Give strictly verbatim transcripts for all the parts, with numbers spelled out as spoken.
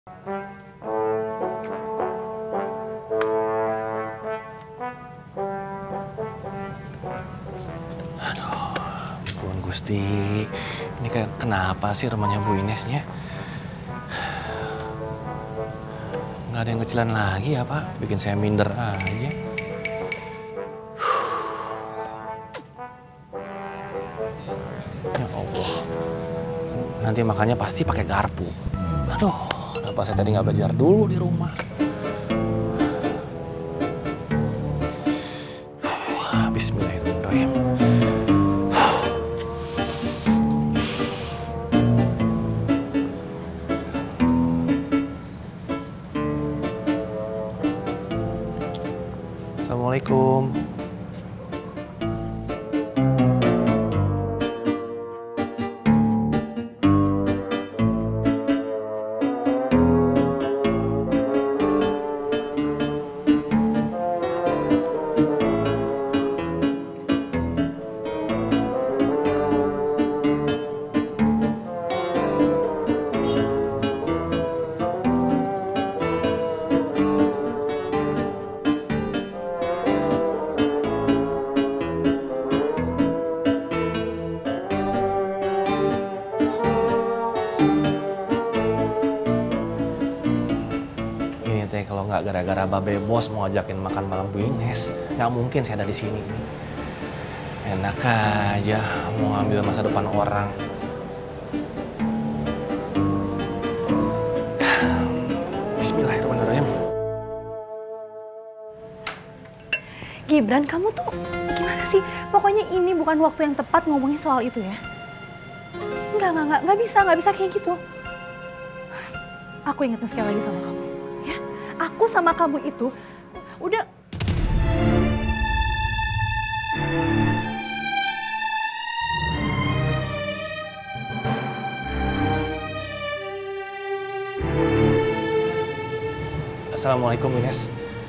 Aduh, ampun Gusti. Ini kayak kenapa sih rumahnya Bu Inesnya? Nggak ada yang kecilan lagi ya Pak? Bikin saya minder aja. Ya Allah. Nanti makannya pasti pakai garpu. Aduh, kenapa saya tadi nggak belajar dulu di rumah? Bismillahirrahmanirrahim. Assalamualaikum. Kalau nggak gara-gara Babe Bos mau ajakin makan malam Bu Ines, nggak mungkin saya ada di sini. Enak aja mau ngambil masa depan orang. Bismillahirrahmanirrahim. Gibran, kamu tuh gimana sih? Pokoknya ini bukan waktu yang tepat ngomongin soal itu ya. Enggak, enggak, enggak, enggak bisa, enggak bisa kayak gitu. Aku ingetin sekali lagi sama kamu. Aku sama kamu itu udah... Assalamualaikum Ines.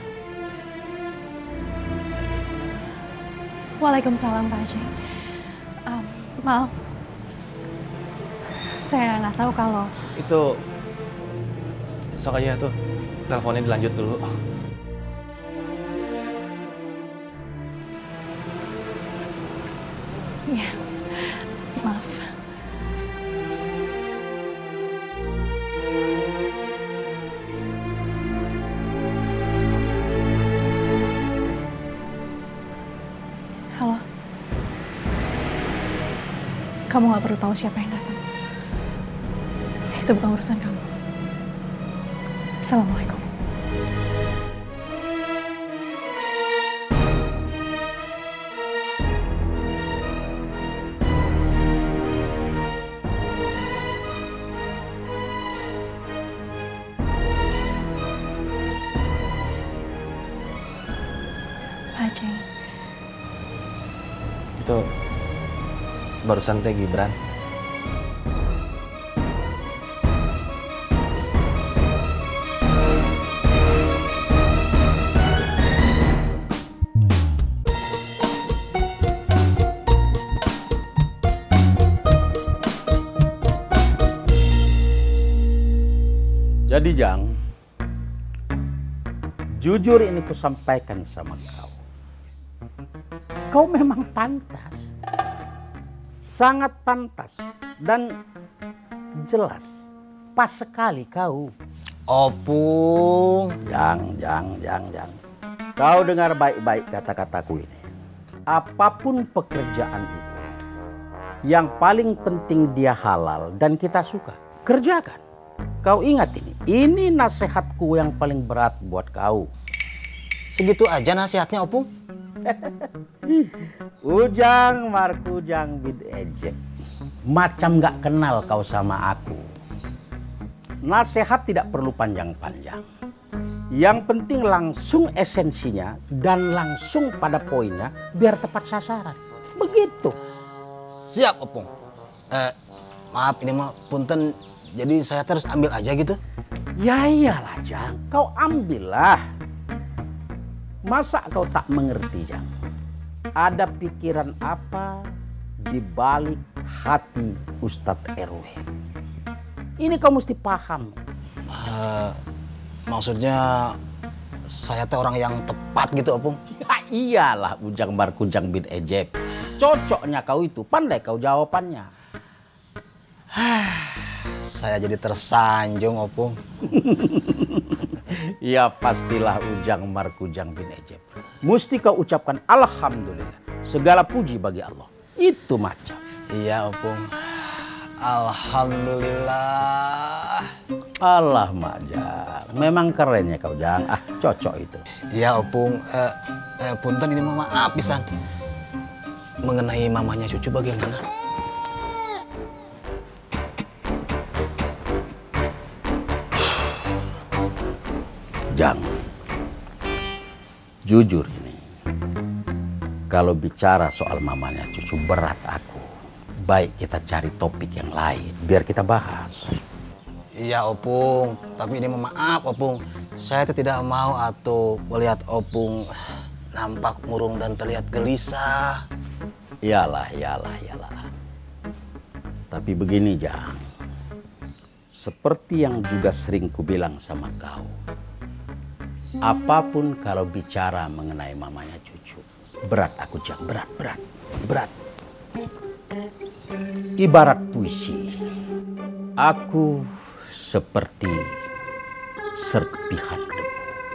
Waalaikumsalam Pak Aceh. Um, maaf, saya nggak tahu kalau... Itu sok aja tuh. Teleponnya dilanjut dulu. Iya, maaf. Halo. Kamu nggak perlu tahu siapa yang datang. Itu bukan urusan kamu. Assalamualaikum. Aceh. Itu barusan teh Gibran. Jadi Jang, jujur ini ku sampaikan sama kau. Kau memang pantas, sangat pantas dan jelas, pas sekali kau. Opung. Jang, Jang, Jang, Jang. Kau dengar baik-baik kata-kataku ini. Apapun pekerjaan itu, yang paling penting dia halal dan kita suka, kerjakan. Kau ingat ini, ini nasihatku yang paling berat buat kau. Segitu aja nasihatnya, Opung? Ujang markujang bid ejek. Macam gak kenal kau sama aku. Nasihat tidak perlu panjang-panjang. Yang penting langsung esensinya dan langsung pada poinnya biar tepat sasaran. Begitu. Siap, Opung. Eh, maaf ini mah punten. Jadi saya terus ambil aja gitu? Ya iyalah Jang, kau ambillah. Masa kau tak mengerti Jang? Ada pikiran apa di balik hati Ustadz R W? Ini kau mesti paham. Uh, maksudnya saya teh orang yang tepat gitu opung. Ya iyalah Ujang Markujang bin Ejep. Cocoknya kau itu, pandai kau jawabannya. Saya jadi tersanjung opung. Ya pastilah Ujang Markujang bin Ejep. Mesti kau ucapkan alhamdulillah. Segala puji bagi Allah. Itu macam. Iya opung. Alhamdulillah. Allah Majang. Memang kerennya kau Jang. Ah cocok itu. Iya opung. Eh, eh, punten ini mama maaf pisan. Mengenai mamanya cucu bagaimana? Jang, jujur ini, kalau bicara soal mamanya cucu berat aku. Baik kita cari topik yang lain, biar kita bahas. Iya opung, tapi ini maaf opung. Saya tidak mau atau melihat opung nampak murung dan terlihat gelisah. Iyalah, iyalah, iyalah. Tapi begini Jang, seperti yang juga sering kubilang sama kau. Apapun kalau bicara mengenai mamanya cucu, berat aku Jang, berat, berat, berat. Ibarat puisi, aku seperti serpihan debu.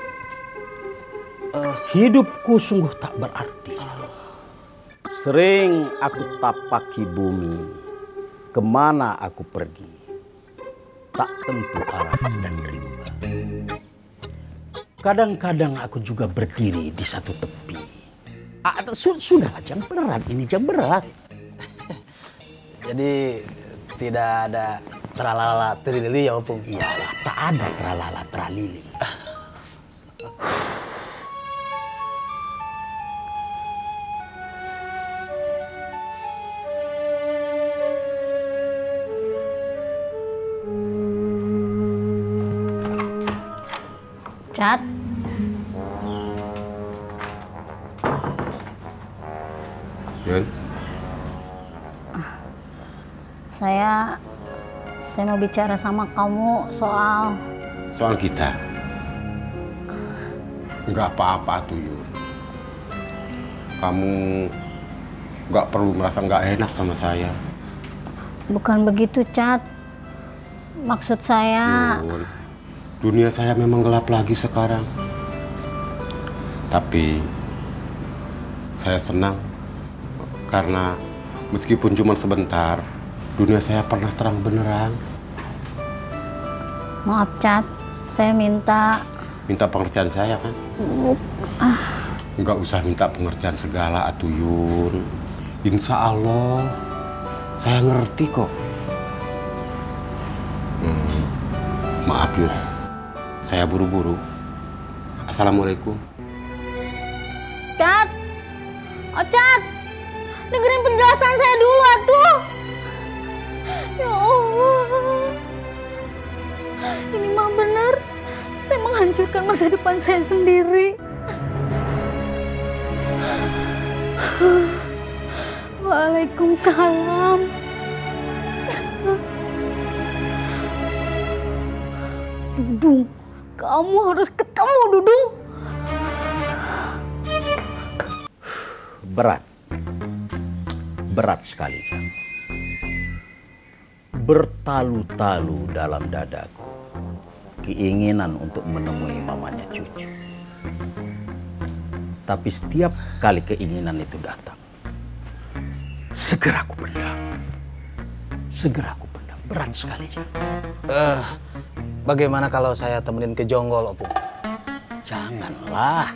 Uh, hidupku sungguh tak berarti. Sering aku tapaki bumi, kemana aku pergi, tak tentu arah dan rimba. Kadang-kadang aku juga berdiri di satu tepi. Ah, sudahlah Jang, berat ini Jang, berat. Jadi tidak ada tralala trilili ya opung? Iyalah, tak ada tralala tralili. Cat. Yun? Saya, saya mau bicara sama kamu soal... Soal kita? Nggak apa-apa tuh Yun. Kamu nggak perlu merasa nggak enak sama saya. Bukan begitu, Cat. Maksud saya... Yun, dunia saya memang gelap lagi sekarang. Tapi saya senang karena meskipun cuma sebentar, dunia saya pernah terang benerang. Maaf, Cat. Saya minta... Minta pengertian saya kan? Ah. Nggak usah minta pengertian segala, atuh Yun. Insya Allah, saya ngerti kok. Hmm, maaf Yun, saya buru-buru. Assalamualaikum. Cat! Oh, Cat! Dengerin penjelasan saya dulu, atuh! Ya Allah. Ini mah benar. Saya menghancurkan masa depan saya sendiri. Waalaikumsalam. Dudung, kamu harus ketemu, Dudung. Berat. Berat sekali. Bertalu-talu dalam dadaku keinginan untuk menemui mamanya cucu. Tapi setiap kali keinginan itu datang, segera aku pendam. Segera aku pendam. Berat sekali. Eh, uh, bagaimana kalau saya temenin ke Jonggol, opung? Janganlah.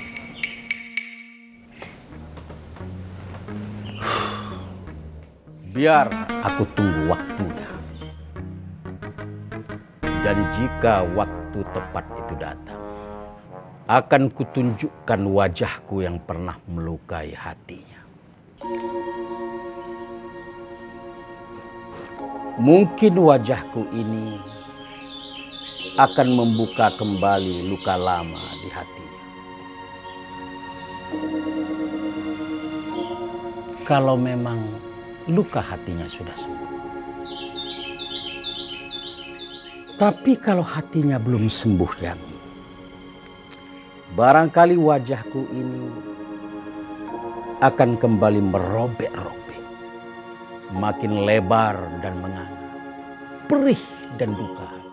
Biar aku tunggu waktunya. Dan jika waktu tepat itu datang, akan kutunjukkan wajahku yang pernah melukai hatinya. Mungkin wajahku ini akan membuka kembali luka lama di hatinya. Kalau memang luka hatinya sudah sembuh. Tapi kalau hatinya belum sembuh, Jang, barangkali wajahku ini akan kembali merobek-robek, makin lebar dan menganga, perih dan duka.